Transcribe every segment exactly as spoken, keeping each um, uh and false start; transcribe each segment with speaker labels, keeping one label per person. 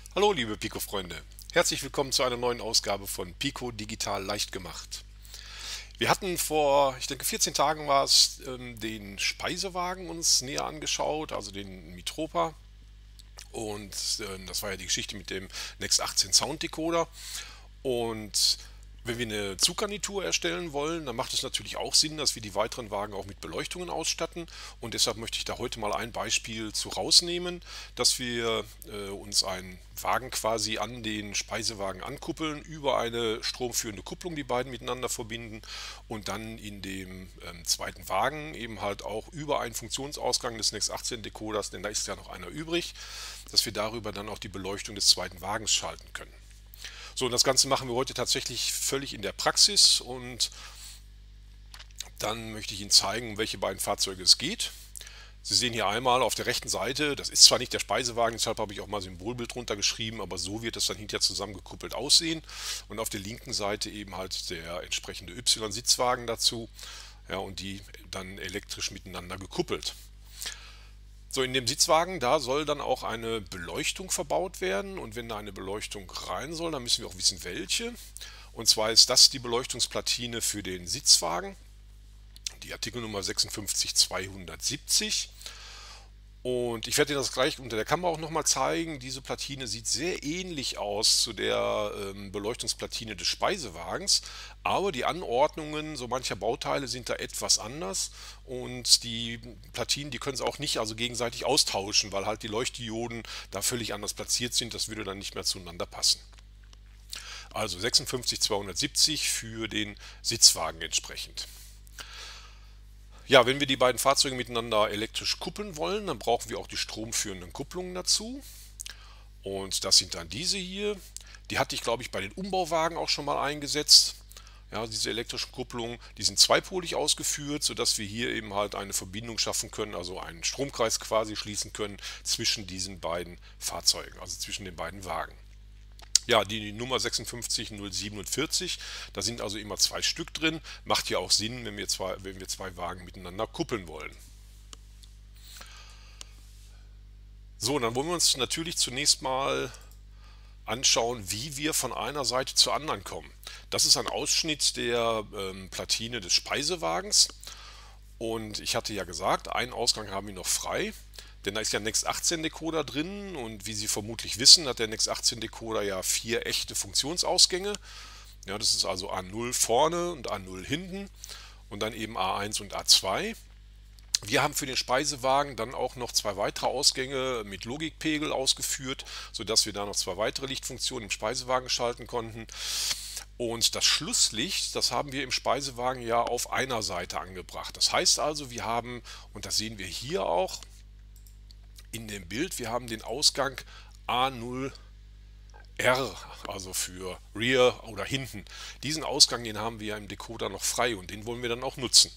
Speaker 1: Hallo liebe Pico-Freunde, herzlich willkommen zu einer neuen Ausgabe von Pico Digital leicht gemacht. Wir hatten vor, ich denke vierzehn Tagen war es, ähm, den Speisewagen uns näher angeschaut, also den Mitropa. Und ähm, das war ja die Geschichte mit dem Next achtzehn Sound Decoder. Und wenn wir eine Zuggarnitur erstellen wollen, dann macht es natürlich auch Sinn, dass wir die weiteren Wagen auch mit Beleuchtungen ausstatten. Und deshalb möchte ich da heute mal ein Beispiel zu rausnehmen, dass wir äh, uns einen Wagen quasi an den Speisewagen ankuppeln, über eine stromführende Kupplung die beiden miteinander verbinden und dann in dem ähm, zweiten Wagen eben halt auch über einen Funktionsausgang des Next achtzehn Decoders, denn da ist ja noch einer übrig, dass wir darüber dann auch die Beleuchtung des zweiten Wagens schalten können. So, und das Ganze machen wir heute tatsächlich völlig in der Praxis und dann möchte ich Ihnen zeigen, um welche beiden Fahrzeuge es geht. Sie sehen hier einmal auf der rechten Seite, das ist zwar nicht der Speisewagen, deshalb habe ich auch mal Symbolbild drunter geschrieben, aber so wird es dann hinterher zusammengekuppelt aussehen. Und auf der linken Seite eben halt der entsprechende Y-Sitzwagen dazu, ja, und die dann elektrisch miteinander gekuppelt. So, in dem Sitzwagen, da soll dann auch eine Beleuchtung verbaut werden, und wenn da eine Beleuchtung rein soll, dann müssen wir auch wissen, welche. Und zwar ist das die Beleuchtungsplatine für den Sitzwagen, die Artikelnummer sechsundfünfzig zweihundertsiebzig. Und ich werde Ihnen das gleich unter der Kamera auch nochmal zeigen. Diese Platine sieht sehr ähnlich aus zu der ähm, Beleuchtungsplatine des Speisewagens, aber die Anordnungen so mancher Bauteile sind da etwas anders, und die Platinen, die können sie auch nicht also gegenseitig austauschen, weil halt die Leuchtdioden da völlig anders platziert sind. Das würde dann nicht mehr zueinander passen. Also sechsundfünfzig zweihundertsiebzig für den Sitzwagen entsprechend. Ja, wenn wir die beiden Fahrzeuge miteinander elektrisch kuppeln wollen, dann brauchen wir auch die stromführenden Kupplungen dazu. Und das sind dann diese hier. Die hatte ich, glaube ich, bei den Umbauwagen auch schon mal eingesetzt. Ja, diese elektrischen Kupplungen, die sind zweipolig ausgeführt, sodass wir hier eben halt eine Verbindung schaffen können, also einen Stromkreis quasi schließen können zwischen diesen beiden Fahrzeugen, also zwischen den beiden Wagen. Ja, die Nummer sechsundfünfzig null siebenundvierzig, da sind also immer zwei Stück drin. Macht ja auch Sinn, wenn wir zwei, wenn wir zwei Wagen miteinander kuppeln wollen. So, dann wollen wir uns natürlich zunächst mal anschauen, wie wir von einer Seite zur anderen kommen. Das ist ein Ausschnitt der ähm, Platine des Speisewagens. Und ich hatte ja gesagt, einen Ausgang haben wir noch frei, denn da ist ja ein Next achtzehn Decoder drin, und wie Sie vermutlich wissen, hat der Next achtzehn Decoder ja vier echte Funktionsausgänge. Ja, das ist also A null vorne und A null hinten und dann eben A eins und A zwei. Wir haben für den Speisewagen dann auch noch zwei weitere Ausgänge mit Logikpegel ausgeführt, sodass wir da noch zwei weitere Lichtfunktionen im Speisewagen schalten konnten. Und das Schlusslicht, das haben wir im Speisewagen ja auf einer Seite angebracht. Das heißt also, wir haben, und das sehen wir hier auch in dem Bild, wir haben den Ausgang A null R, also für Rear oder hinten. Diesen Ausgang, den haben wir ja im Decoder noch frei, und den wollen wir dann auch nutzen.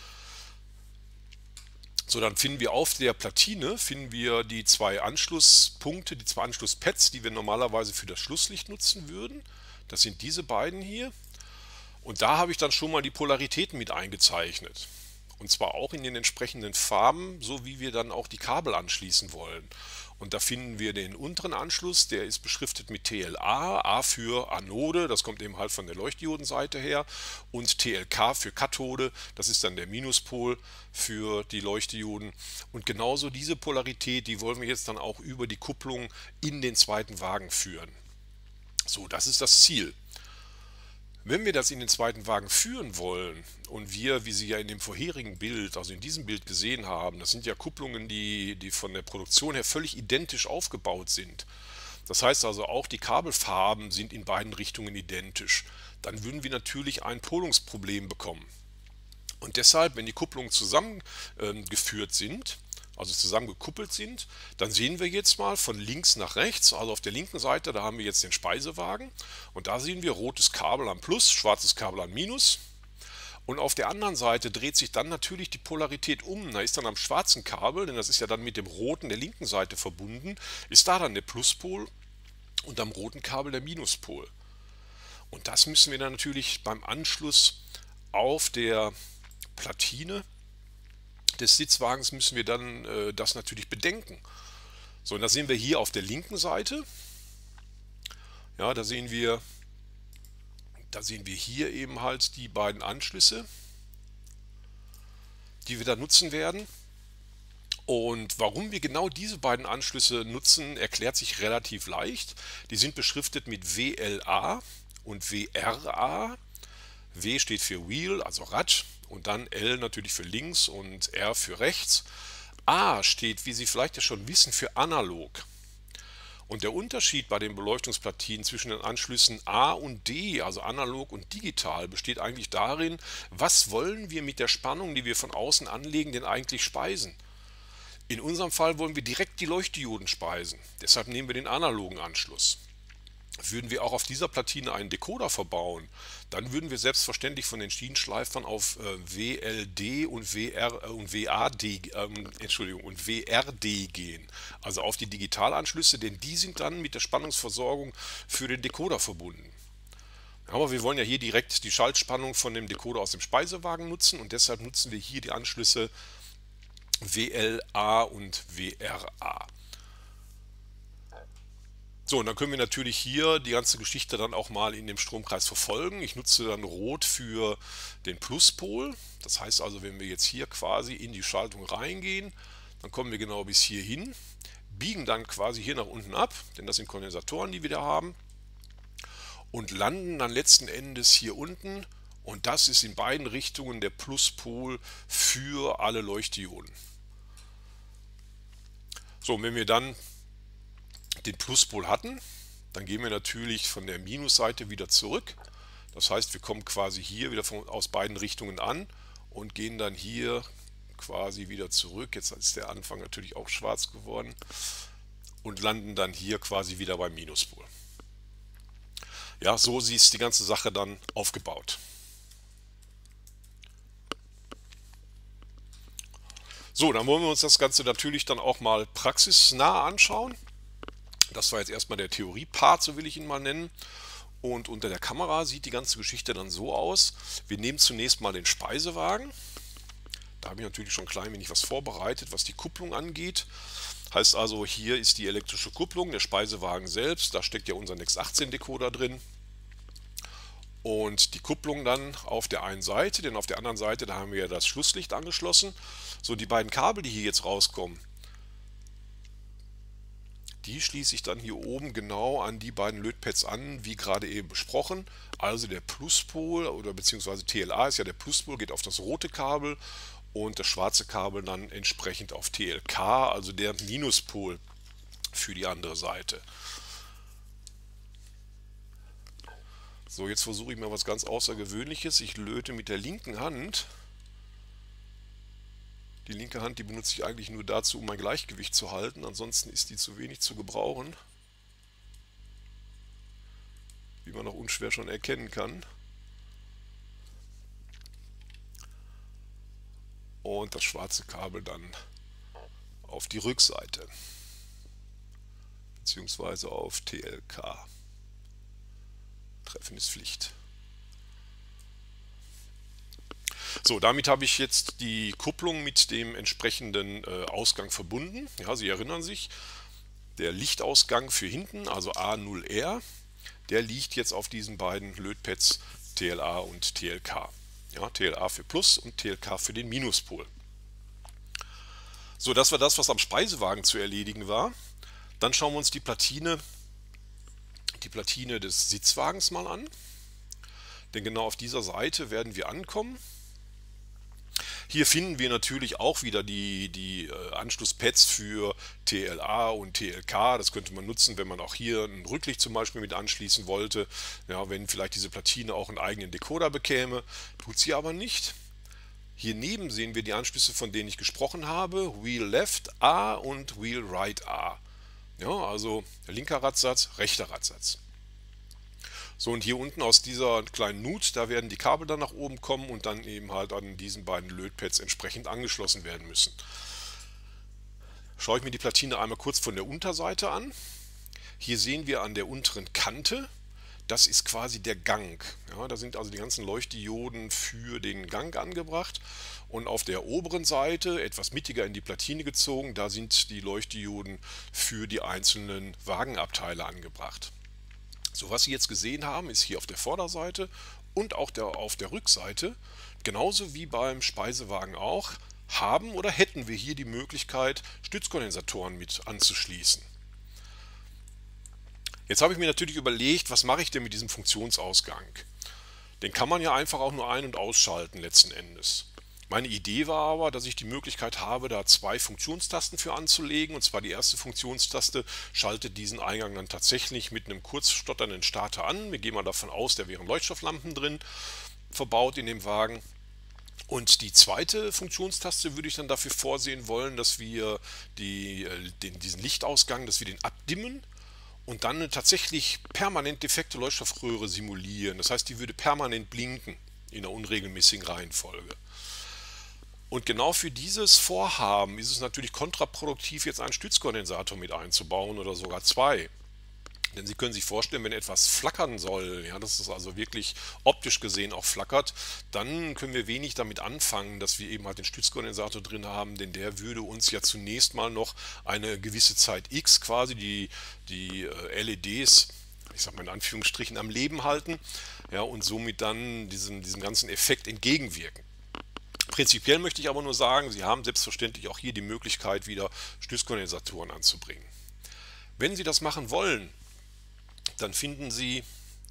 Speaker 1: So, dann finden wir auf der Platine finden wir die zwei Anschlusspunkte, die zwei Anschlusspads, die wir normalerweise für das Schlusslicht nutzen würden. Das sind diese beiden hier. Und da habe ich dann schon mal die Polaritäten mit eingezeichnet. Und zwar auch in den entsprechenden Farben, so wie wir dann auch die Kabel anschließen wollen. Und da finden wir den unteren Anschluss, der ist beschriftet mit T L A, A für Anode, das kommt eben halt von der Leuchtdiodenseite her, und T L K für Kathode, das ist dann der Minuspol für die Leuchtdioden. Und genauso diese Polarität, die wollen wir jetzt dann auch über die Kupplung in den zweiten Wagen führen. So, das ist das Ziel. Wenn wir das in den zweiten Wagen führen wollen, und wir, wie Sie ja in dem vorherigen Bild, also in diesem Bild gesehen haben, das sind ja Kupplungen, die, die von der Produktion her völlig identisch aufgebaut sind. Das heißt also, auch die Kabelfarben sind in beiden Richtungen identisch. Dann würden wir natürlich ein Polungsproblem bekommen. Und deshalb, wenn die Kupplungen zusammengeführt sind, also zusammengekuppelt sind, dann sehen wir jetzt mal von links nach rechts, also auf der linken Seite, da haben wir jetzt den Speisewagen, und da sehen wir rotes Kabel am Plus, schwarzes Kabel am Minus, und auf der anderen Seite dreht sich dann natürlich die Polarität um. Da ist dann am schwarzen Kabel, denn das ist ja dann mit dem roten der linken Seite verbunden, ist da dann der Pluspol und am roten Kabel der Minuspol. Und das müssen wir dann natürlich beim Anschluss auf der Platine des Sitzwagens müssen wir dann äh, das natürlich bedenken. So, und das sehen wir hier auf der linken Seite. Ja, da sehen wir, da sehen wir hier eben halt die beiden Anschlüsse, die wir da nutzen werden. Und warum wir genau diese beiden Anschlüsse nutzen, erklärt sich relativ leicht. Die sind beschriftet mit W L A und W R A. W steht für Wheel, also Rad, und dann L natürlich für links und R für rechts. A steht, wie Sie vielleicht ja schon wissen, für analog. Und der Unterschied bei den Beleuchtungsplatinen zwischen den Anschlüssen A und D, also analog und digital, besteht eigentlich darin, was wollen wir mit der Spannung, die wir von außen anlegen, denn eigentlich speisen. In unserem Fall wollen wir direkt die Leuchtdioden speisen, deshalb nehmen wir den analogen Anschluss. Würden wir auch auf dieser Platine einen Decoder verbauen, dann würden wir selbstverständlich von den Schienenschleifern auf äh, W L D und, W R, äh, und W A D, ähm, Entschuldigung, und W R D gehen, also auf die Digitalanschlüsse, denn die sind dann mit der Spannungsversorgung für den Decoder verbunden. Aber wir wollen ja hier direkt die Schaltspannung von dem Decoder aus dem Speisewagen nutzen und deshalb nutzen wir hier die Anschlüsse W L A und W R A. So, und dann können wir natürlich hier die ganze Geschichte dann auch mal in dem Stromkreis verfolgen. Ich nutze dann Rot für den Pluspol. Das heißt also, wenn wir jetzt hier quasi in die Schaltung reingehen, dann kommen wir genau bis hier hin, biegen dann quasi hier nach unten ab, denn das sind Kondensatoren, die wir da haben, und landen dann letzten Endes hier unten. Und das ist in beiden Richtungen der Pluspol für alle Leuchtdioden. So, und wenn wir dann den Pluspol hatten, dann gehen wir natürlich von der Minusseite wieder zurück. Das heißt, wir kommen quasi hier wieder von, aus beiden Richtungen an und gehen dann hier quasi wieder zurück. Jetzt ist der Anfang natürlich auch schwarz geworden und landen dann hier quasi wieder beim Minuspol. Ja, so ist die ganze Sache dann aufgebaut. So, dann wollen wir uns das Ganze natürlich dann auch mal praxisnah anschauen. Das war jetzt erstmal der Theorie-Part, so will ich ihn mal nennen. Und unter der Kamera sieht die ganze Geschichte dann so aus. Wir nehmen zunächst mal den Speisewagen. Da habe ich natürlich schon ein klein wenig was vorbereitet, was die Kupplung angeht. Heißt also, hier ist die elektrische Kupplung, der Speisewagen selbst. Da steckt ja unser Nex achtzehn Decoder drin. Und die Kupplung dann auf der einen Seite, denn auf der anderen Seite, da haben wir ja das Schlusslicht angeschlossen. So, die beiden Kabel, die hier jetzt rauskommen, die schließe ich dann hier oben genau an die beiden Lötpads an, wie gerade eben besprochen. Also der Pluspol oder beziehungsweise T L A ist ja der Pluspol, geht auf das rote Kabel und das schwarze Kabel dann entsprechend auf T L K, also der Minuspol für die andere Seite. So, jetzt versuche ich mal was ganz Außergewöhnliches. Ich löte mit der linken Hand. Die linke Hand, die benutze ich eigentlich nur dazu, um mein Gleichgewicht zu halten. Ansonsten ist die zu wenig zu gebrauchen. Wie man auch unschwer schon erkennen kann. Und das schwarze Kabel dann auf die Rückseite. Beziehungsweise auf T L K. Treffen ist Pflicht. So, damit habe ich jetzt die Kupplung mit dem entsprechenden äh, Ausgang verbunden. Ja, Sie erinnern sich, der Lichtausgang für hinten, also A null R, der liegt jetzt auf diesen beiden Lötpads T L A und T L K. Ja, T L A für Plus und T L K für den Minuspol. So, das war das, was am Speisewagen zu erledigen war. Dann schauen wir uns die Platine, die Platine des Sitzwagens mal an. Denn genau auf dieser Seite werden wir ankommen. Hier finden wir natürlich auch wieder die, die äh, Anschlusspads für T L A und T L K. Das könnte man nutzen, wenn man auch hier ein Rücklicht zum Beispiel mit anschließen wollte. Ja, wenn vielleicht diese Platine auch einen eigenen Decoder bekäme. Tut sie aber nicht. Hier neben sehen wir die Anschlüsse, von denen ich gesprochen habe. Wheel Left A und Wheel Right A. Ja, also linker Radsatz, rechter Radsatz. So, und hier unten aus dieser kleinen Nut, da werden die Kabel dann nach oben kommen und dann eben halt an diesen beiden Lötpads entsprechend angeschlossen werden müssen. Schaue ich mir die Platine einmal kurz von der Unterseite an. Hier sehen wir an der unteren Kante, das ist quasi der Gang. Ja, da sind also die ganzen Leuchtdioden für den Gang angebracht. Und auf der oberen Seite, etwas mittiger in die Platine gezogen, da sind die Leuchtdioden für die einzelnen Wagenabteile angebracht. So, was Sie jetzt gesehen haben, ist hier auf der Vorderseite und auch der, auf der Rückseite, genauso wie beim Speisewagen auch, haben oder hätten wir hier die Möglichkeit, Stützkondensatoren mit anzuschließen. Jetzt habe ich mir natürlich überlegt, was mache ich denn mit diesem Funktionsausgang? Den kann man ja einfach auch nur ein- und ausschalten letzten Endes. Meine Idee war aber, dass ich die Möglichkeit habe, da zwei Funktionstasten für anzulegen. Und zwar die erste Funktionstaste schaltet diesen Eingang dann tatsächlich mit einem kurz stotternden Starter an. Wir gehen mal davon aus, da wären Leuchtstofflampen drin verbaut in dem Wagen. Und die zweite Funktionstaste würde ich dann dafür vorsehen wollen, dass wir die, äh, den, diesen Lichtausgang, dass wir den abdimmen und dann eine tatsächlich permanent defekte Leuchtstoffröhre simulieren. Das heißt, die würde permanent blinken in einer unregelmäßigen Reihenfolge. Und genau für dieses Vorhaben ist es natürlich kontraproduktiv, jetzt einen Stützkondensator mit einzubauen oder sogar zwei. Denn Sie können sich vorstellen, wenn etwas flackern soll, ja, dass es also wirklich optisch gesehen auch flackert, dann können wir wenig damit anfangen, dass wir eben halt den Stützkondensator drin haben, denn der würde uns ja zunächst mal noch eine gewisse Zeit X quasi die, die L E Ds, ich sag mal in Anführungsstrichen, am Leben halten, ja, und somit dann diesem, diesem ganzen Effekt entgegenwirken. Prinzipiell möchte ich aber nur sagen, Sie haben selbstverständlich auch hier die Möglichkeit, wieder Stützkondensatoren anzubringen. Wenn Sie das machen wollen, dann finden Sie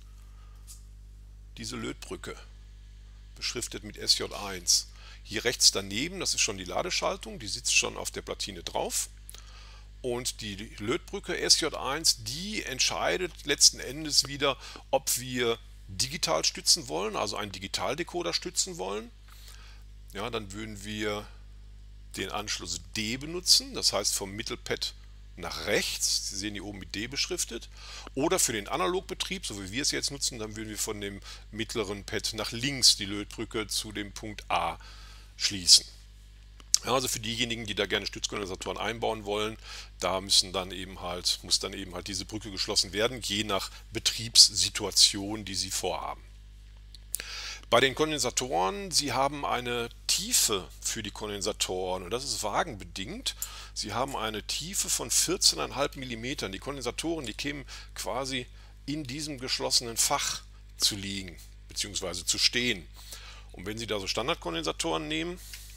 Speaker 1: diese Lötbrücke, beschriftet mit S J eins. Hier rechts daneben, das ist schon die Ladeschaltung, die sitzt schon auf der Platine drauf. Und die Lötbrücke S J eins, die entscheidet letzten Endes wieder, ob wir digital stützen wollen, also einen Digitaldecoder stützen wollen. Ja, dann würden wir den Anschluss D benutzen, das heißt vom Mittelpad nach rechts, Sie sehen hier oben mit D beschriftet, oder für den Analogbetrieb, so wie wir es jetzt nutzen, dann würden wir von dem mittleren Pad nach links die Lötbrücke zu dem Punkt A schließen. Ja, also für diejenigen, die da gerne Stützkondensatoren einbauen wollen, da müssen dann eben halt, muss dann eben halt diese Brücke geschlossen werden, je nach Betriebssituation, die Sie vorhaben. Bei den Kondensatoren, Sie haben eine Tiefe für die Kondensatoren und das ist wagenbedingt. Sie haben eine Tiefe von vierzehn Komma fünf Millimeter. Die Kondensatoren, die kämen quasi in diesem geschlossenen Fach zu liegen bzw. zu stehen. Und wenn Sie da so Standardkondensatoren nehmen,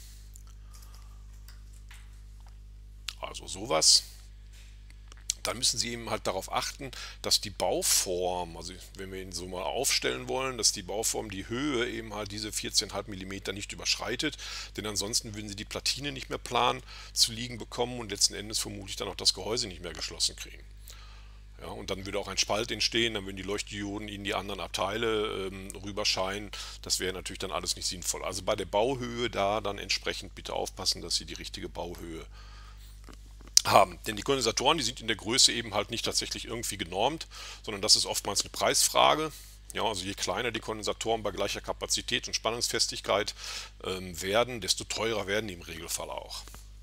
Speaker 1: also sowas, dann müssen Sie eben halt darauf achten, dass die Bauform, also wenn wir ihn so mal aufstellen wollen, dass die Bauform die Höhe eben halt diese vierzehn Komma fünf Millimeter nicht überschreitet, denn ansonsten würden Sie die Platine nicht mehr plan zu liegen bekommen und letzten Endes vermutlich dann auch das Gehäuse nicht mehr geschlossen kriegen. Ja, und dann würde auch ein Spalt entstehen, dann würden die Leuchtdioden in die anderen Abteile ähm, rüberscheinen. Das wäre natürlich dann alles nicht sinnvoll. Also bei der Bauhöhe da dann entsprechend bitte aufpassen, dass Sie die richtige Bauhöhe haben. Denn die Kondensatoren, die sind in der Größe eben halt nicht tatsächlich irgendwie genormt, sondern das ist oftmals eine Preisfrage. Ja, also je kleiner die Kondensatoren bei gleicher Kapazität und Spannungsfestigkeit ähm, werden, desto teurer werden die im Regelfall auch.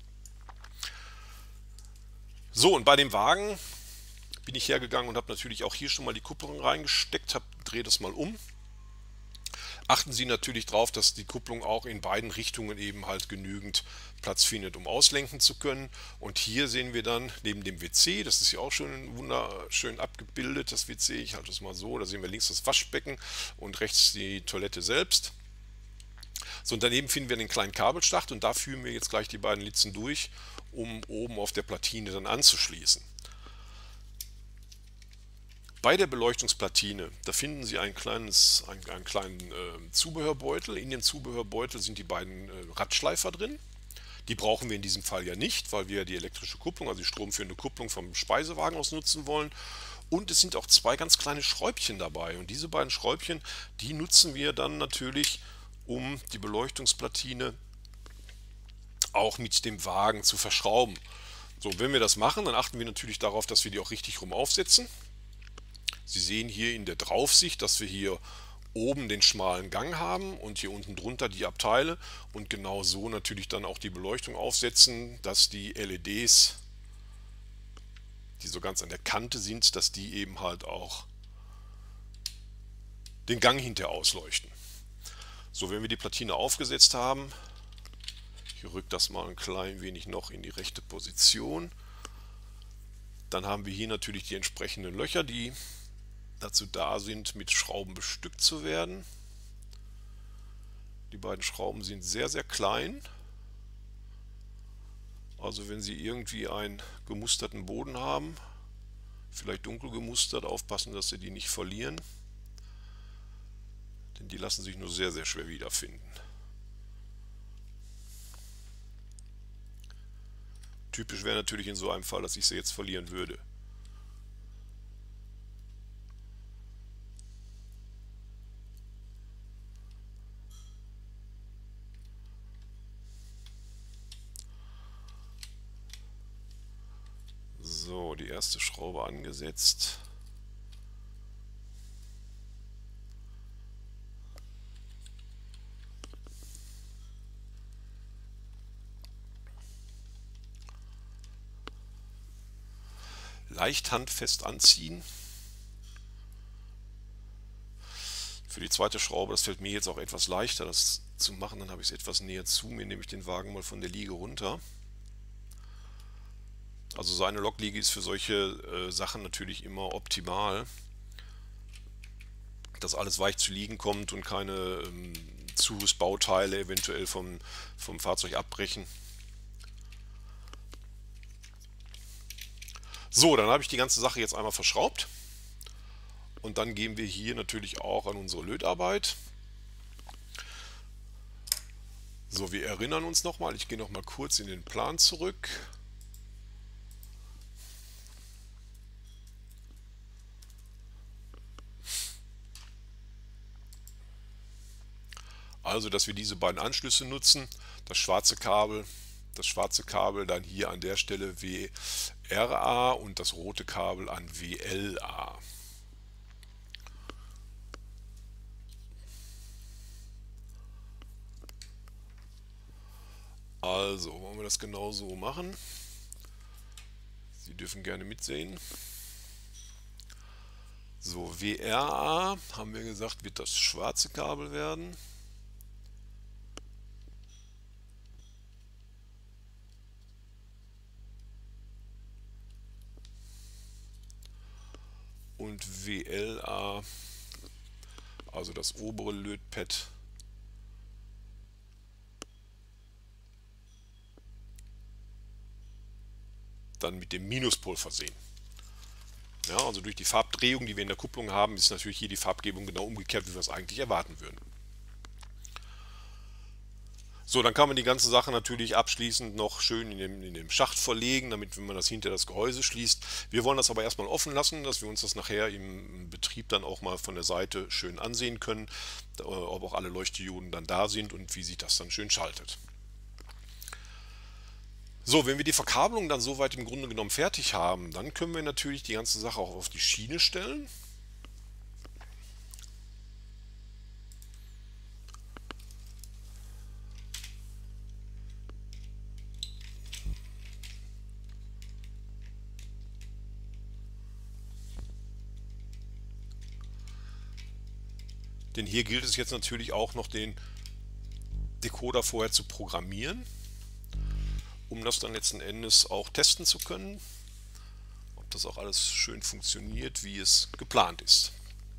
Speaker 1: So, und bei dem Wagen bin ich hergegangen und habe natürlich auch hier schon mal die Kupplung reingesteckt, habe, drehe das mal um. Achten Sie natürlich darauf, dass die Kupplung auch in beiden Richtungen eben halt genügend Platz findet, um auslenken zu können. Und hier sehen wir dann neben dem W C, das ist ja auch schon wunderschön abgebildet, das W C, ich halte es mal so, da sehen wir links das Waschbecken und rechts die Toilette selbst. So, und daneben finden wir den kleinen Kabelschacht und da führen wir jetzt gleich die beiden Litzen durch, um oben auf der Platine dann anzuschließen. Bei der Beleuchtungsplatine, da finden Sie ein kleines, einen, einen kleinen äh, Zubehörbeutel. In dem Zubehörbeutel sind die beiden äh, Radschleifer drin. Die brauchen wir in diesem Fall ja nicht, weil wir die elektrische Kupplung, also die stromführende Kupplung vom Speisewagen aus nutzen wollen. Und es sind auch zwei ganz kleine Schräubchen dabei. Und diese beiden Schräubchen, die nutzen wir dann natürlich, um die Beleuchtungsplatine auch mit dem Wagen zu verschrauben. So, wenn wir das machen, dann achten wir natürlich darauf, dass wir die auch richtig rum aufsetzen. Sie sehen hier in der Draufsicht, dass wir hier oben den schmalen Gang haben und hier unten drunter die Abteile und genau so natürlich dann auch die Beleuchtung aufsetzen, dass die L E Ds, die so ganz an der Kante sind, dass die eben halt auch den Gang hinterher ausleuchten. So, wenn wir die Platine aufgesetzt haben, ich rücke das mal ein klein wenig noch in die rechte Position, dann haben wir hier natürlich die entsprechenden Löcher, die dazu da sind, mit Schrauben bestückt zu werden. Die beiden Schrauben sind sehr, sehr klein. Also wenn Sie irgendwie einen gemusterten Boden haben, vielleicht dunkel gemustert, aufpassen, dass Sie die nicht verlieren. Denn die lassen sich nur sehr, sehr schwer wiederfinden. Typisch wäre natürlich in so einem Fall, dass ich sie jetzt verlieren würde. So, die erste Schraube angesetzt. Leicht handfest anziehen. Für die zweite Schraube, das fällt mir jetzt auch etwas leichter, das zu machen. Dann habe ich es etwas näher zu mir, nehme ich den Wagen mal von der Liege runter. Also so eine Lokliege ist für solche äh, Sachen natürlich immer optimal, dass alles weich zu liegen kommt und keine ähm, Zusatzbauteile eventuell vom, vom Fahrzeug abbrechen. So, dann habe ich die ganze Sache jetzt einmal verschraubt und dann gehen wir hier natürlich auch an unsere Lötarbeit. So, wir erinnern uns nochmal, ich gehe nochmal kurz in den Plan zurück. Also, dass wir diese beiden Anschlüsse nutzen, das schwarze Kabel, das schwarze Kabel dann hier an der Stelle W R A und das rote Kabel an W L A. Also, wollen wir das genau so machen? Sie dürfen gerne mitsehen. So, W R A, haben wir gesagt, wird das schwarze Kabel werden. Und W L A, also das obere Lötpad, dann mit dem Minuspol versehen. Ja, also durch die Farbdrehung, die wir in der Kupplung haben, ist natürlich hier die Farbgebung genau umgekehrt, wie wir es eigentlich erwarten würden. So, dann kann man die ganze Sache natürlich abschließend noch schön in dem, in dem Schacht verlegen, damit, wenn man das hinter das Gehäuse schließt. Wir wollen das aber erstmal offen lassen, dass wir uns das nachher im Betrieb dann auch mal von der Seite schön ansehen können, ob auch alle Leuchtdioden dann da sind und wie sich das dann schön schaltet. So, wenn wir die Verkabelung dann soweit im Grunde genommen fertig haben, dann können wir natürlich die ganze Sache auch auf die Schiene stellen. Denn hier gilt es jetzt natürlich auch noch, den Decoder vorher zu programmieren, um das dann letzten Endes auch testen zu können, ob das auch alles schön funktioniert, wie es geplant ist.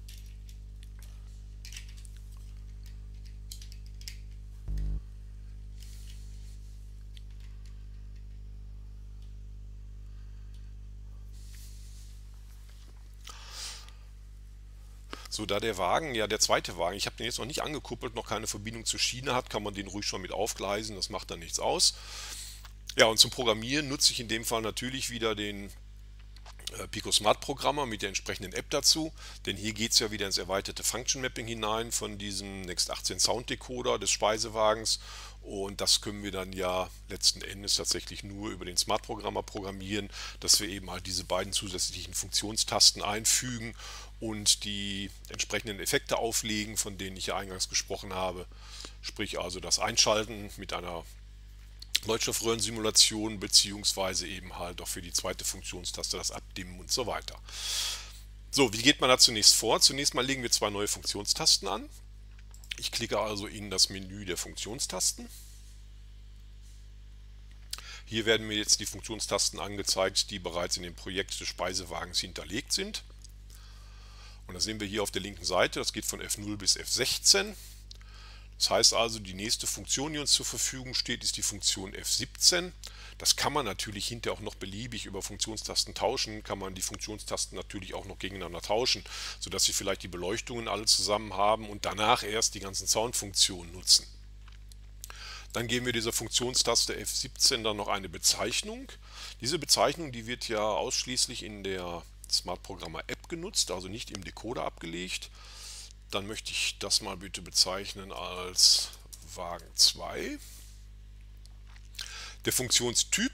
Speaker 1: So, da der Wagen, ja der zweite Wagen, ich habe den jetzt noch nicht angekuppelt, noch keine Verbindung zur Schiene hat, kann man den ruhig schon mit aufgleisen, das macht dann nichts aus. Ja, und zum Programmieren nutze ich in dem Fall natürlich wieder den äh, Pico Smart Programmer mit der entsprechenden App dazu, denn hier geht es ja wieder ins erweiterte Function Mapping hinein von diesem Next achtzehn Sound Decoder des Speisewagens, und das können wir dann ja letzten Endes tatsächlich nur über den Smart Programmer programmieren, dass wir eben halt diese beiden zusätzlichen Funktionstasten einfügen und die entsprechenden Effekte auflegen, von denen ich ja eingangs gesprochen habe, sprich also das Einschalten mit einer Leuchtstoffröhrensimulation beziehungsweise eben halt auch für die zweite Funktionstaste das Abdimmen und so weiter. So, wie geht man da zunächst vor? Zunächst mal legen wir zwei neue Funktionstasten an. Ich klicke also in das Menü der Funktionstasten. Hier werden mir jetzt die Funktionstasten angezeigt, die bereits in dem Projekt des Speisewagens hinterlegt sind. Und das sehen wir hier auf der linken Seite, das geht von F null bis F sechzehn. Das heißt also, die nächste Funktion, die uns zur Verfügung steht, ist die Funktion F siebzehn. Das kann man natürlich hinterher auch noch beliebig über Funktionstasten tauschen, kann man die Funktionstasten natürlich auch noch gegeneinander tauschen, sodass Sie vielleicht die Beleuchtungen alle zusammen haben und danach erst die ganzen Soundfunktionen nutzen. Dann geben wir dieser Funktionstaste F siebzehn dann noch eine Bezeichnung. Diese Bezeichnung, die wird ja ausschließlich in der Smart Programmer App genutzt, also nicht im Decoder abgelegt. Dann möchte ich das mal bitte bezeichnen als Wagen zwei. Der Funktionstyp,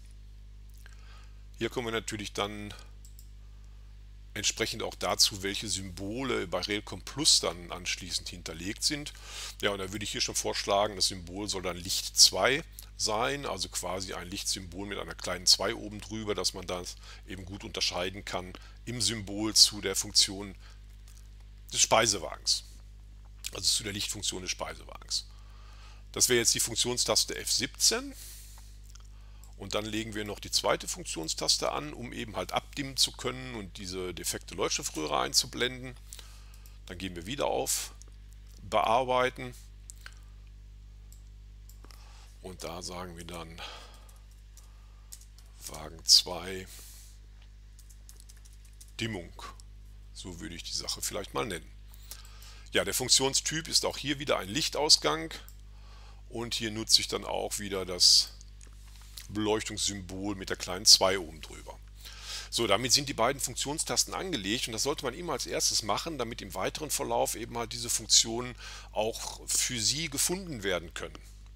Speaker 1: hier kommen wir natürlich dann entsprechend auch dazu, welche Symbole bei Railcom Plus dann anschließend hinterlegt sind. Ja, und da würde ich hier schon vorschlagen, das Symbol soll dann Licht zwei sein, also quasi ein Lichtsymbol mit einer kleinen zwei oben drüber, dass man das eben gut unterscheiden kann im Symbol zu der Funktion des Speisewagens, also zu der Lichtfunktion des Speisewagens. Das wäre jetzt die Funktionstaste F siebzehn. Und dann legen wir noch die zweite Funktionstaste an, um eben halt abdimmen zu können und diese defekte Leuchtstoffröhre einzublenden. Dann gehen wir wieder auf Bearbeiten und da sagen wir dann Wagen zwei Dimmung. So würde ich die Sache vielleicht mal nennen. Ja, der Funktionstyp ist auch hier wieder ein Lichtausgang und hier nutze ich dann auch wieder das Beleuchtungssymbol mit der kleinen zwei oben drüber. So, damit sind die beiden Funktionstasten angelegt und das sollte man immer als erstes machen, damit im weiteren Verlauf eben halt diese Funktionen auch für Sie gefunden werden können.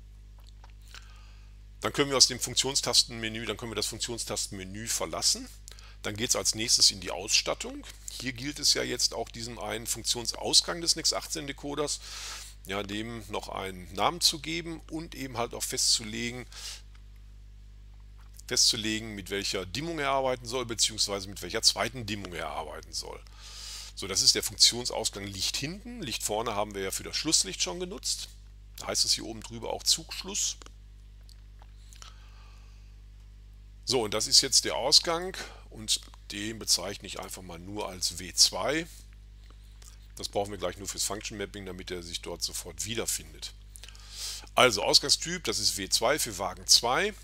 Speaker 1: Dann können wir aus dem Funktionstastenmenü, dann können wir das Funktionstastenmenü verlassen. Dann geht es als nächstes in die Ausstattung. Hier gilt es ja jetzt auch diesem einen Funktionsausgang des Nex achtzehn Decoders, ja, dem noch einen Namen zu geben und eben halt auch festzulegen, festzulegen, mit welcher Dimmung er arbeiten soll, beziehungsweise mit welcher zweiten Dimmung er arbeiten soll. So, das ist der Funktionsausgang Licht hinten. Licht vorne haben wir ja für das Schlusslicht schon genutzt. Da heißt es hier oben drüber auch Zugschluss. So, und das ist jetzt der Ausgang und den bezeichne ich einfach mal nur als W zwei. Das brauchen wir gleich nur fürs Function Mapping, damit er sich dort sofort wiederfindet. Also Ausgangstyp, das ist W zwei für Wagen zwei.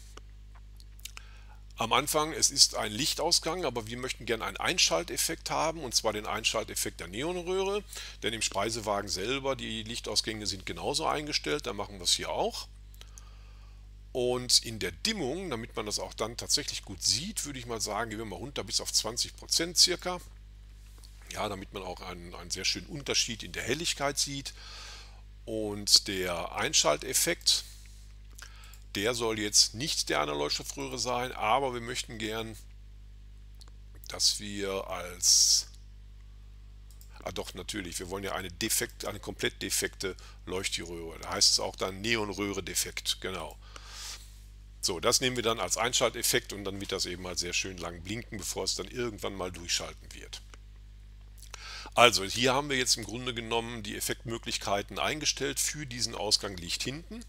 Speaker 1: Am Anfang, es ist ein Lichtausgang, aber wir möchten gerne einen Einschalteffekt haben, und zwar den Einschalteffekt der Neonröhre, denn im Speisewagen selber, die Lichtausgänge sind genauso eingestellt, da machen wir es hier auch. Und in der Dimmung, damit man das auch dann tatsächlich gut sieht, würde ich mal sagen, gehen wir mal runter bis auf zwanzig Prozent circa. Ja, damit man auch einen, einen sehr schönen Unterschied in der Helligkeit sieht. Und der Einschalteffekt, der soll jetzt nicht der einer Leuchtstoffröhre sein, aber wir möchten gern, dass wir als, ah doch natürlich, wir wollen ja eine defekt, eine komplett defekte Leuchtdiodenröhre. Da heißt es auch dann Neonröhre defekt, genau. So, das nehmen wir dann als Einschalteffekt und dann wird das eben mal sehr schön lang blinken, bevor es dann irgendwann mal durchschalten wird. Also hier haben wir jetzt im Grunde genommen die Effektmöglichkeiten eingestellt für diesen Ausgang Licht hinten.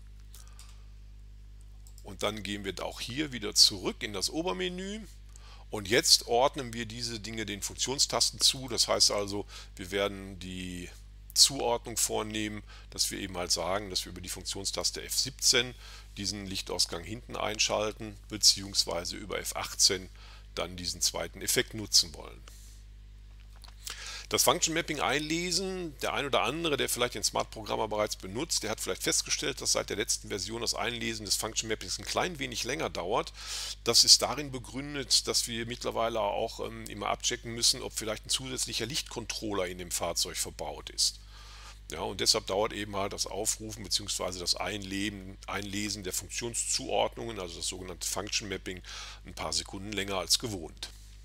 Speaker 1: Und dann gehen wir auch hier wieder zurück in das Obermenü und jetzt ordnen wir diese Dinge den Funktionstasten zu. Das heißt also, wir werden die Zuordnung vornehmen, dass wir eben halt sagen, dass wir über die Funktionstaste F siebzehn diesen Lichtausgang hinten einschalten, beziehungsweise über F achtzehn dann diesen zweiten Effekt nutzen wollen. Das Function Mapping einlesen, der ein oder andere, der vielleicht den Smart Programmer bereits benutzt, der hat vielleicht festgestellt, dass seit der letzten Version das Einlesen des Function Mappings ein klein wenig länger dauert. Das ist darin begründet, dass wir mittlerweile auch ähm, immer abchecken müssen, ob vielleicht ein zusätzlicher Lichtcontroller in dem Fahrzeug verbaut ist. Ja, und deshalb dauert eben halt das Aufrufen bzw. das Einleben, Einlesen der Funktionszuordnungen, also das sogenannte Function Mapping, ein paar Sekunden länger als gewohnt.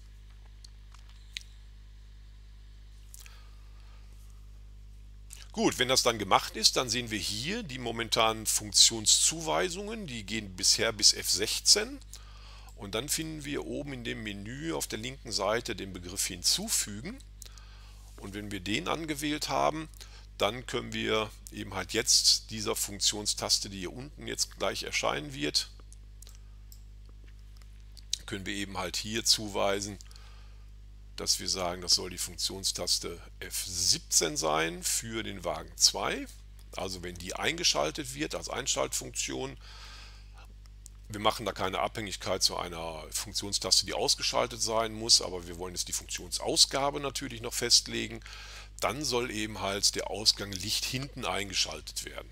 Speaker 1: Gut, wenn das dann gemacht ist, dann sehen wir hier die momentanen Funktionszuweisungen, die gehen bisher bis F sechzehn und dann finden wir oben in dem Menü auf der linken Seite den Begriff hinzufügen und wenn wir den angewählt haben, dann können wir eben halt jetzt dieser Funktionstaste, die hier unten jetzt gleich erscheinen wird, können wir eben halt hier zuweisen, dass wir sagen, das soll die Funktionstaste F siebzehn sein für den Wagen zwei. Also wenn die eingeschaltet wird als Einschaltfunktion. Wir machen da keine Abhängigkeit zu einer Funktionstaste, die ausgeschaltet sein muss, aber wir wollen jetzt die Funktionsausgabe natürlich noch festlegen. Dann soll eben halt der Ausgang Licht hinten eingeschaltet werden.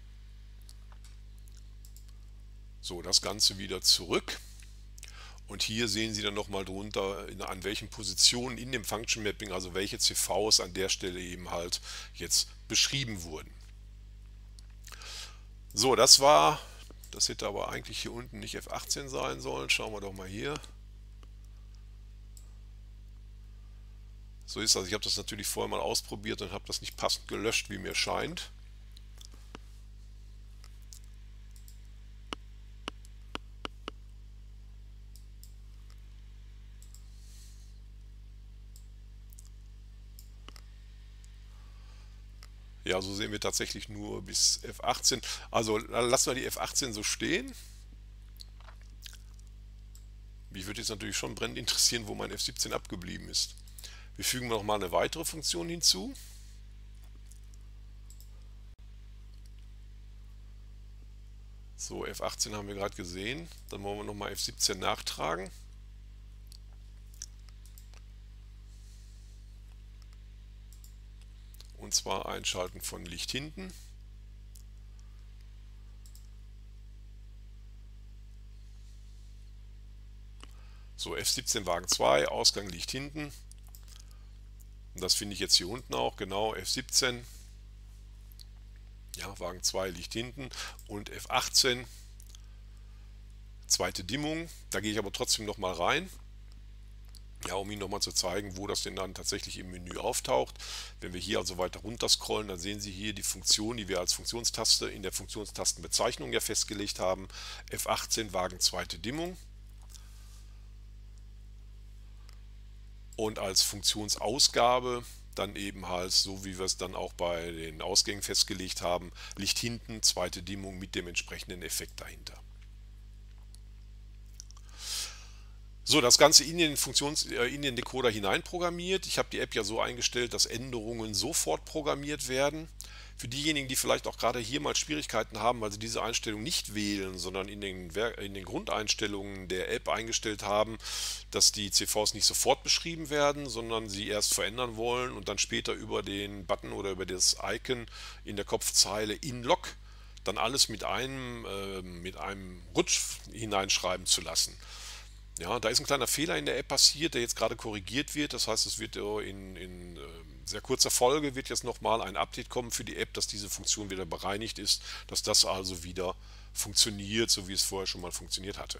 Speaker 1: So, das Ganze wieder zurück. Und hier sehen Sie dann nochmal drunter, an welchen Positionen in dem Function Mapping, also welche C Vs an der Stelle eben halt jetzt beschrieben wurden. So, das war, das hätte aber eigentlich hier unten nicht F achtzehn sein sollen. Schauen wir doch mal hier. So ist das. Ich habe das natürlich vorher mal ausprobiert und habe das nicht passend gelöscht, wie mir scheint. Ja, so sehen wir tatsächlich nur bis F achtzehn. Also lassen wir die F achtzehn so stehen. Mich würde jetzt natürlich schon brennend interessieren, wo mein F siebzehn abgeblieben ist. Wir fügen noch mal eine weitere Funktion hinzu. So, F achtzehn haben wir gerade gesehen. Dann wollen wir noch mal F siebzehn nachtragen. Und zwar Einschalten von Licht hinten. So, F siebzehn Wagen zwei, Ausgang Licht hinten. Und das finde ich jetzt hier unten auch, genau, F siebzehn. Ja, Wagen zwei Licht hinten und F achtzehn, zweite Dimmung. Da gehe ich aber trotzdem noch mal rein. Ja, um Ihnen nochmal zu zeigen, wo das denn dann tatsächlich im Menü auftaucht. Wenn wir hier also weiter runter scrollen, dann sehen Sie hier die Funktion, die wir als Funktionstaste in der Funktionstastenbezeichnung ja festgelegt haben. F achtzehn Wagen zweite Dimmung. Und als Funktionsausgabe dann eben halt, so wie wir es dann auch bei den Ausgängen festgelegt haben, Licht hinten, zweite Dimmung mit dem entsprechenden Effekt dahinter. So, das Ganze in den Funktions äh, in den Decoder hineinprogrammiert. Ich habe die App ja so eingestellt, dass Änderungen sofort programmiert werden. Für diejenigen, die vielleicht auch gerade hier mal Schwierigkeiten haben, weil sie diese Einstellung nicht wählen, sondern in den, in den Grundeinstellungen der App eingestellt haben, dass die C Vs nicht sofort beschrieben werden, sondern sie erst verändern wollen und dann später über den Button oder über das Icon in der Kopfzeile InLog dann alles mit einem, äh, mit einem Rutsch hineinschreiben zu lassen. Ja, da ist ein kleiner Fehler in der App passiert, der jetzt gerade korrigiert wird. Das heißt, es wird in, in sehr kurzer Folge wird jetzt nochmal ein Update kommen für die App, dass diese Funktion wieder bereinigt ist, dass das also wieder funktioniert, so wie es vorher schon mal funktioniert hatte.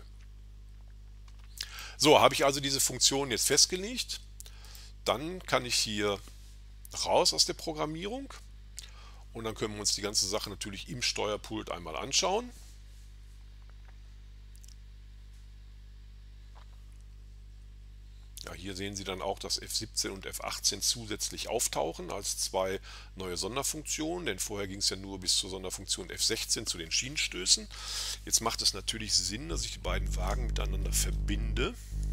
Speaker 1: So, habe ich also diese Funktion jetzt festgelegt. Dann kann ich hier raus aus der Programmierung und dann können wir uns die ganze Sache natürlich im Steuerpult einmal anschauen. Ja, hier sehen Sie dann auch, dass F siebzehn und F achtzehn zusätzlich auftauchen als zwei neue Sonderfunktionen, denn vorher ging es ja nur bis zur Sonderfunktion F sechzehn zu den Schienenstößen. Jetzt macht es natürlich Sinn, dass ich die beiden Wagen miteinander verbinde.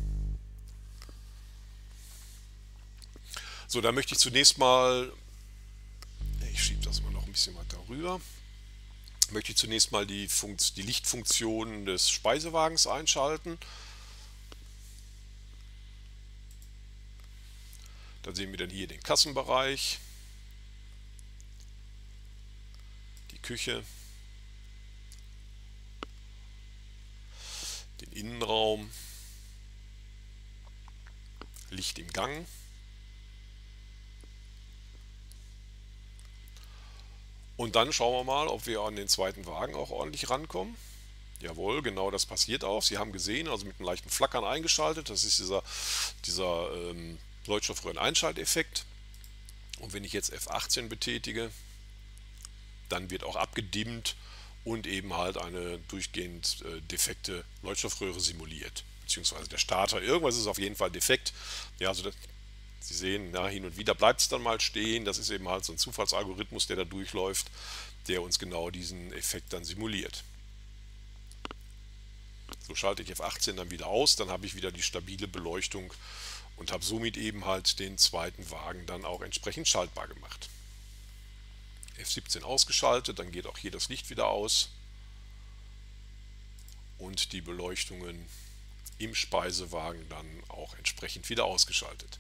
Speaker 1: So, da möchte ich zunächst mal, ich schiebe das mal noch ein bisschen weiter rüber, möchte ich zunächst mal die, Funkt, die Lichtfunktion des Speisewagens einschalten. Da sehen wir dann hier den Kassenbereich, die Küche, den Innenraum, Licht im Gang. Und dann schauen wir mal, ob wir an den zweiten Wagen auch ordentlich rankommen. Jawohl, genau das passiert auch. Sie haben gesehen, also mit einem leichten Flackern eingeschaltet. Das ist dieser, dieser ähm, Leuchtstoffröhren-Einschalteffekt. Und wenn ich jetzt F achtzehn betätige, dann wird auch abgedimmt und eben halt eine durchgehend äh, defekte Leuchtstoffröhre simuliert. Beziehungsweise der Starter, irgendwas ist auf jeden Fall defekt. Ja, also das, Sie sehen, na, hin und wieder bleibt es dann mal stehen. Das ist eben halt so ein Zufallsalgorithmus, der da durchläuft, der uns genau diesen Effekt dann simuliert. So schalte ich F achtzehn dann wieder aus, dann habe ich wieder die stabile Beleuchtung und habe somit eben halt den zweiten Wagen dann auch entsprechend schaltbar gemacht. F siebzehn ausgeschaltet, dann geht auch hier das Licht wieder aus und die Beleuchtungen im Speisewagen dann auch entsprechend wieder ausgeschaltet.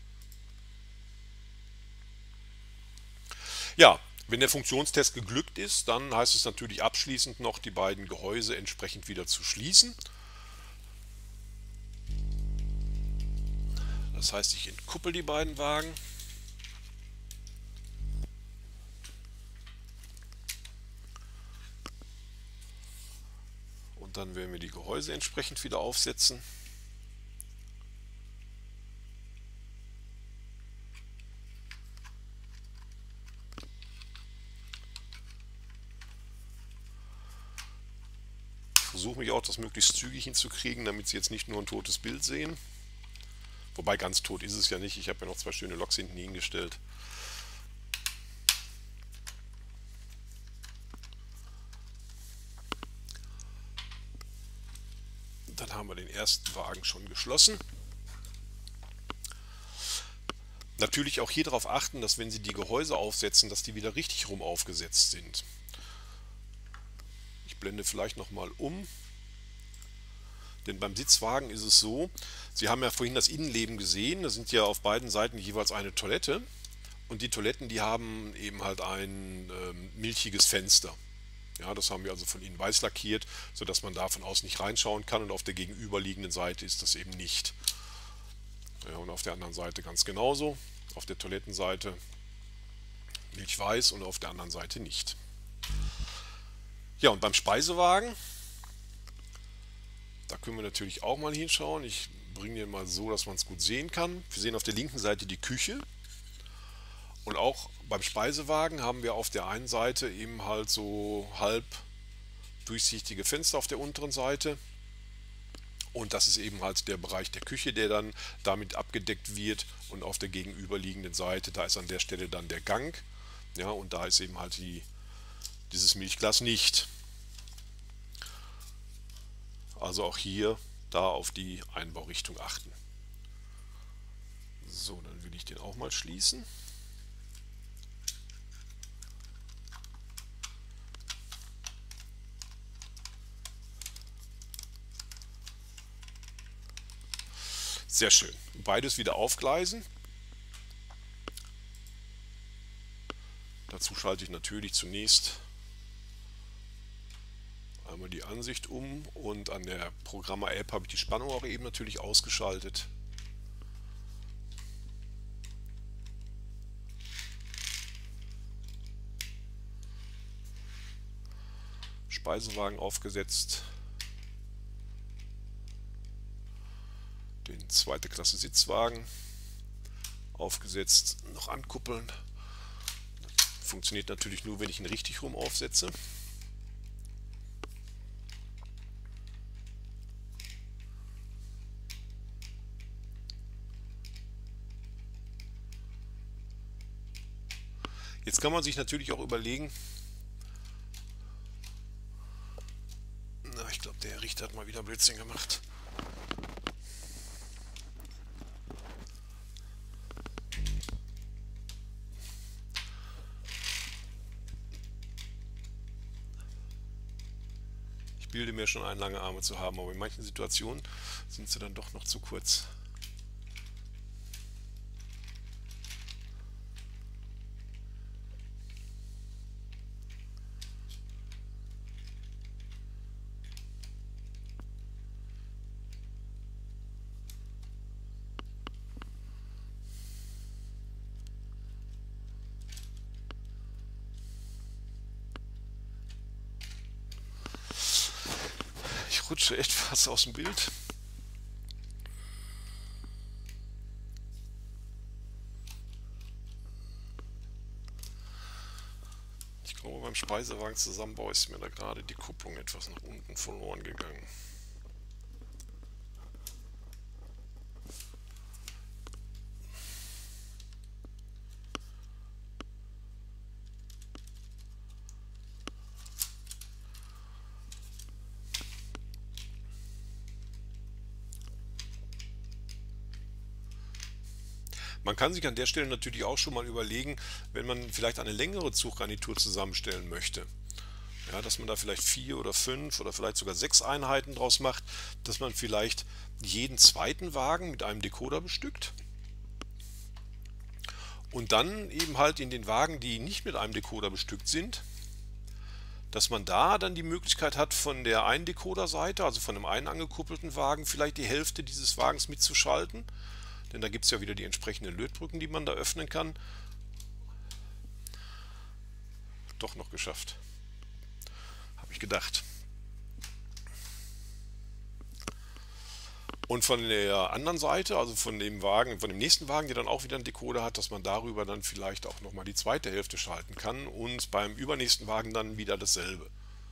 Speaker 1: Ja, wenn der Funktionstest geglückt ist, dann heißt es natürlich abschließend noch, die beiden Gehäuse entsprechend wieder zu schließen. Das heißt, ich entkuppel die beiden Wagen. Und dann werden wir die Gehäuse entsprechend wieder aufsetzen. Ich versuche mich auch, das möglichst zügig hinzukriegen, damit Sie jetzt nicht nur ein totes Bild sehen. Wobei ganz tot ist es ja nicht, ich habe ja noch zwei schöne Loks hinten hingestellt. Dann haben wir den ersten Wagen schon geschlossen. Natürlich auch hier darauf achten, dass wenn Sie die Gehäuse aufsetzen, dass die wieder richtig rum aufgesetzt sind. Ich blende vielleicht nochmal um. Denn beim Sitzwagen ist es so, Sie haben ja vorhin das Innenleben gesehen, da sind ja auf beiden Seiten jeweils eine Toilette. Und die Toiletten, die haben eben halt ein ähm, milchiges Fenster. Ja, das haben wir also von innen weiß lackiert, sodass man da von außen nicht reinschauen kann, und auf der gegenüberliegenden Seite ist das eben nicht. Ja, und auf der anderen Seite ganz genauso. Auf der Toilettenseite milchweiß und auf der anderen Seite nicht. Ja, und beim Speisewagen, da können wir natürlich auch mal hinschauen. Ich bringe den mal so, dass man es gut sehen kann. Wir sehen auf der linken Seite die Küche. Und auch beim Speisewagen haben wir auf der einen Seite eben halt so halb durchsichtige Fenster auf der unteren Seite. Und das ist eben halt der Bereich der Küche, der dann damit abgedeckt wird. Und auf der gegenüberliegenden Seite, da ist an der Stelle dann der Gang. Ja, und da ist eben halt die, dieses Milchglas nicht. Also auch hier da auf die Einbaurichtung achten. So, dann will ich den auch mal schließen. Sehr schön. Beides wieder aufgleisen. Dazu schalte ich natürlich zunächst einmal die Ansicht um, und an der Programmer-App habe ich die Spannung auch eben natürlich ausgeschaltet. Speisewagen aufgesetzt. Den zweite Klasse Sitzwagen aufgesetzt, noch ankuppeln. Funktioniert natürlich nur, wenn ich ihn richtig rum aufsetze. Jetzt kann man sich natürlich auch überlegen, na, ich glaube, der Richter hat mal wieder Blödsinn gemacht. Ich bilde mir schon ein, lange Arme zu haben, aber in manchen Situationen sind sie dann doch noch zu kurz. Ich rutsche etwas aus dem Bild. Ich glaube, beim Speisewagen-Zusammenbau ist mir da gerade die Kupplung etwas nach unten verloren gegangen. Man kann sich an der Stelle natürlich auch schon mal überlegen, wenn man vielleicht eine längere Zuggarnitur zusammenstellen möchte. Ja, dass man da vielleicht vier oder fünf oder vielleicht sogar sechs Einheiten draus macht, dass man vielleicht jeden zweiten Wagen mit einem Decoder bestückt und dann eben halt in den Wagen, die nicht mit einem Decoder bestückt sind, dass man da dann die Möglichkeit hat, von der einen Decoder-Seite, also von einem einen angekuppelten Wagen, vielleicht die Hälfte dieses Wagens mitzuschalten. Denn da gibt es ja wieder die entsprechenden Lötbrücken, die man da öffnen kann. Doch noch geschafft. Habe ich gedacht. Und von der anderen Seite, also von dem Wagen, von dem nächsten Wagen, der dann auch wieder einen Decoder hat, dass man darüber dann vielleicht auch nochmal die zweite Hälfte schalten kann und beim übernächsten Wagen dann wieder dasselbe.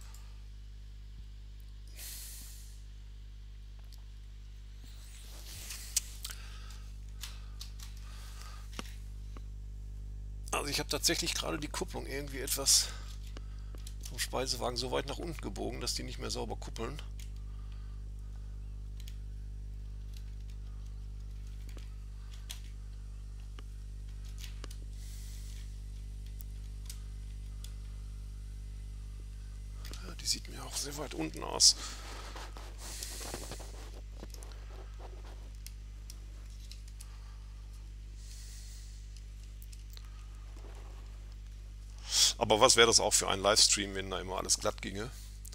Speaker 1: Also ich habe tatsächlich gerade die Kupplung irgendwie etwas vom Speisewagen so weit nach unten gebogen, dass die nicht mehr sauber kuppeln. Ja, die sieht mir auch sehr weit unten aus. Aber was wäre das auch für ein Livestream, wenn da immer alles glatt ginge?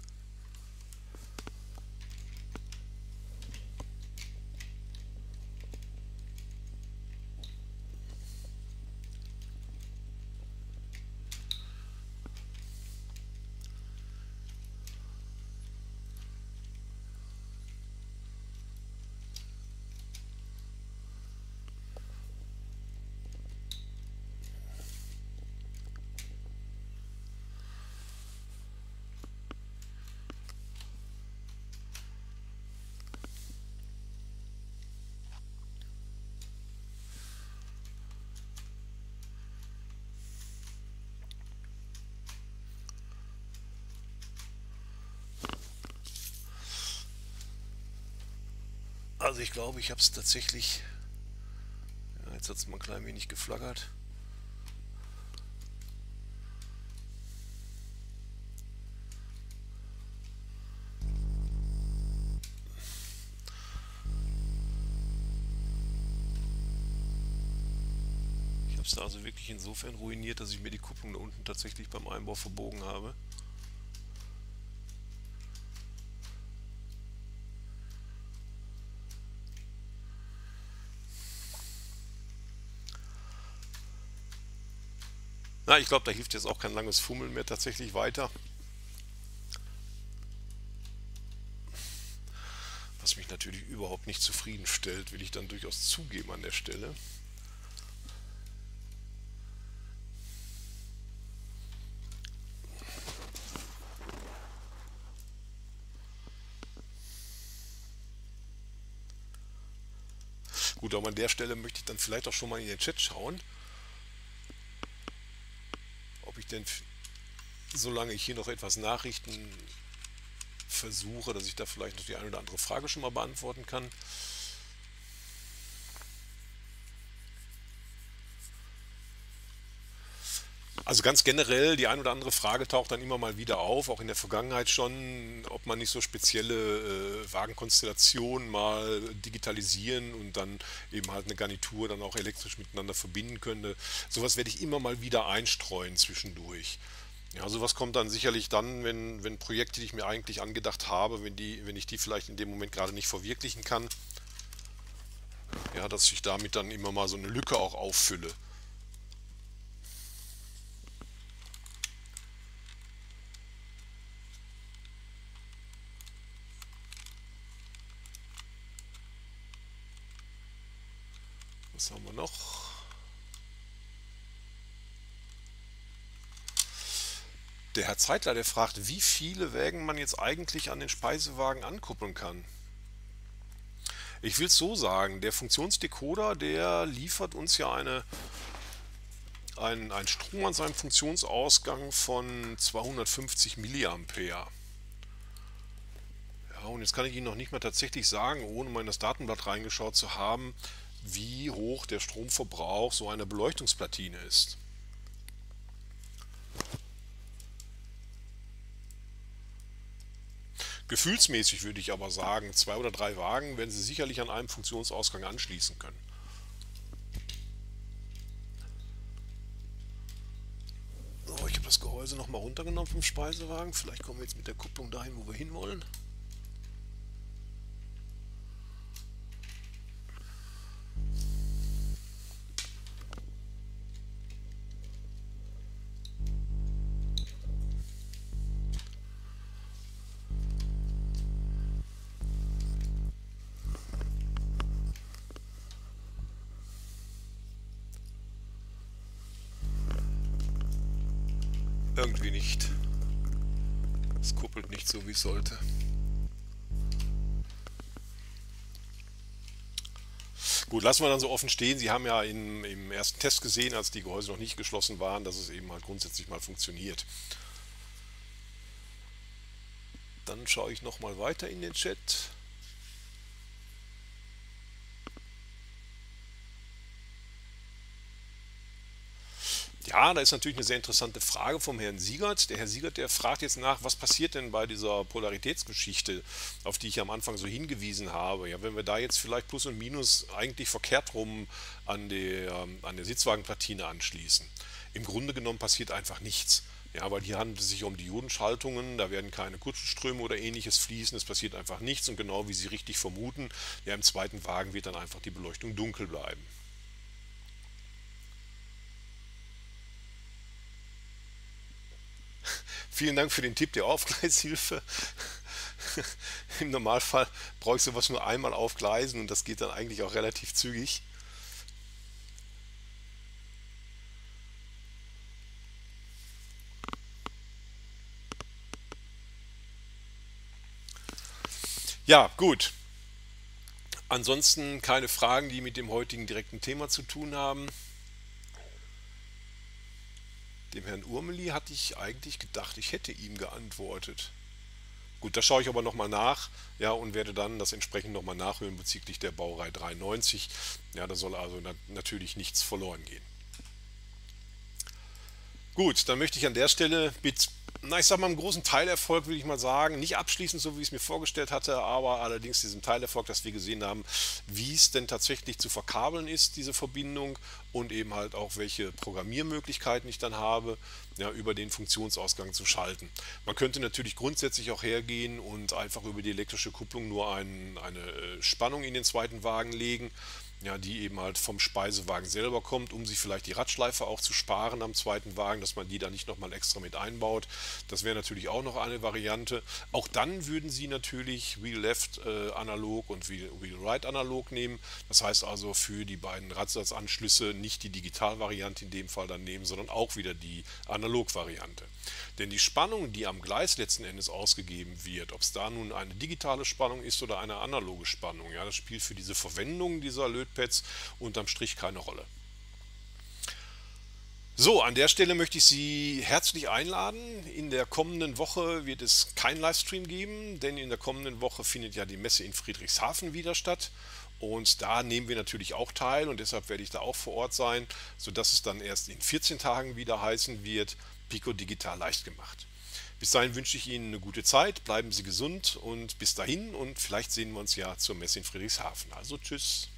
Speaker 1: Also ich glaube, ich habe es tatsächlich... Ja, jetzt hat es mal ein klein wenig geflaggert. Ich habe es da also wirklich insofern ruiniert, dass ich mir die Kupplung da unten tatsächlich beim Einbau verbogen habe. Na, ich glaube, da hilft jetzt auch kein langes Fummeln mehr tatsächlich weiter. Was mich natürlich überhaupt nicht zufriedenstellt, will ich dann durchaus zugeben an der Stelle. Gut, aber an der Stelle möchte ich dann vielleicht auch schon mal in den Chat schauen, ob ich denn, solange ich hier noch etwas Nachrichten versuche, dass ich da vielleicht noch die eine oder andere Frage schon mal beantworten kann. Also ganz generell, die ein oder andere Frage taucht dann immer mal wieder auf, auch in der Vergangenheit schon, ob man nicht so spezielle äh, Wagenkonstellationen mal digitalisieren und dann eben halt eine Garnitur dann auch elektrisch miteinander verbinden könnte. Sowas werde ich immer mal wieder einstreuen zwischendurch. Ja, sowas kommt dann sicherlich dann, wenn, wenn Projekte, die ich mir eigentlich angedacht habe, wenn die, wenn ich die vielleicht in dem Moment gerade nicht verwirklichen kann, ja, dass ich damit dann immer mal so eine Lücke auch auffülle. Was haben wir noch? Der Herr Zeitler, der fragt, wie viele Wägen man jetzt eigentlich an den Speisewagen ankuppeln kann. Ich will es so sagen, der Funktionsdecoder, der liefert uns ja eine, einen, einen Strom an seinem Funktionsausgang von zweihundertfünfzig Milliampere. Ja, und jetzt kann ich Ihnen noch nicht mal tatsächlich sagen, ohne mal in das Datenblatt reingeschaut zu haben, wie hoch der Stromverbrauch so einer Beleuchtungsplatine ist. Gefühlsmäßig würde ich aber sagen, zwei oder drei Wagen werden Sie sicherlich an einem Funktionsausgang anschließen können. So, ich habe das Gehäuse nochmal runtergenommen vom Speisewagen. Vielleicht kommen wir jetzt mit der Kupplung dahin, wo wir hinwollen. Irgendwie nicht. Es kuppelt nicht so, wie es sollte. Gut, lassen wir dann so offen stehen. Sie haben ja in, im ersten Test gesehen, als die Gehäuse noch nicht geschlossen waren, dass es eben halt grundsätzlich mal funktioniert. Dann schaue ich nochmal weiter in den Chat. Ja, da ist natürlich eine sehr interessante Frage vom Herrn Siegert. Der Herr Siegert, der fragt jetzt nach, was passiert denn bei dieser Polaritätsgeschichte, auf die ich am Anfang so hingewiesen habe. Ja, wenn wir da jetzt vielleicht Plus und Minus eigentlich verkehrt rum an der, an der Sitzwagenplatine anschließen. Im Grunde genommen passiert einfach nichts. Ja, weil hier handelt es sich um Diodenschaltungen, da werden keine Kutschenströme oder ähnliches fließen, es passiert einfach nichts und genau wie Sie richtig vermuten, ja, im zweiten Wagen wird dann einfach die Beleuchtung dunkel bleiben. Vielen Dank für den Tipp der Aufgleishilfe. Im Normalfall brauche ich sowas nur einmal aufgleisen und das geht dann eigentlich auch relativ zügig. Ja, gut. Ansonsten keine Fragen, die mit dem heutigen direkten Thema zu tun haben. Dem Herrn Urmeli hatte ich eigentlich gedacht, ich hätte ihm geantwortet. Gut, da schaue ich aber nochmal nach, ja, und werde dann das entsprechend nochmal nachhören bezüglich der Baureihe dreiundneunzig. Ja, da soll also nat natürlich nichts verloren gehen. Gut, dann möchte ich an der Stelle mit, na, ich sag mal, einem großen Teilerfolg, will ich mal sagen, nicht abschließend, so wie ich es mir vorgestellt hatte, aber allerdings diesem Teilerfolg, dass wir gesehen haben, wie es denn tatsächlich zu verkabeln ist, diese Verbindung, und eben halt auch, welche Programmiermöglichkeiten ich dann habe, ja, über den Funktionsausgang zu schalten. Man könnte natürlich grundsätzlich auch hergehen und einfach über die elektrische Kupplung nur ein, eine äh, Spannung in den zweiten Wagen legen, ja, die eben halt vom Speisewagen selber kommt, um sich vielleicht die Radschleife auch zu sparen am zweiten Wagen, dass man die da nicht nochmal extra mit einbaut. Das wäre natürlich auch noch eine Variante. Auch dann würden Sie natürlich Wheel Left äh, analog und Wheel, Wheel Right analog nehmen. Das heißt also für die beiden Radsatzanschlüsse nicht die Digitalvariante in dem Fall dann nehmen, sondern auch wieder die Analogvariante. Denn die Spannung, die am Gleis letzten Endes ausgegeben wird, ob es da nun eine digitale Spannung ist oder eine analoge Spannung, ja, das spielt für diese Verwendung dieser Lötpads unterm Strich keine Rolle. So, an der Stelle möchte ich Sie herzlich einladen. In der kommenden Woche wird es keinen Livestream geben, denn in der kommenden Woche findet ja die Messe in Friedrichshafen wieder statt. Und da nehmen wir natürlich auch teil und deshalb werde ich da auch vor Ort sein, sodass es dann erst in vierzehn Tagen wieder heißen wird, Pico Digital leicht gemacht. Bis dahin wünsche ich Ihnen eine gute Zeit, bleiben Sie gesund und bis dahin und vielleicht sehen wir uns ja zur Messe in Friedrichshafen. Also tschüss.